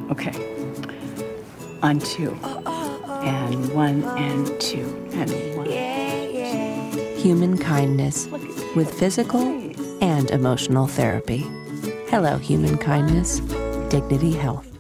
Okay. On 2. And 1 and 2. And 1 and 2. Human kindness with physical and emotional therapy. Hello, human kindness. Dignity Health.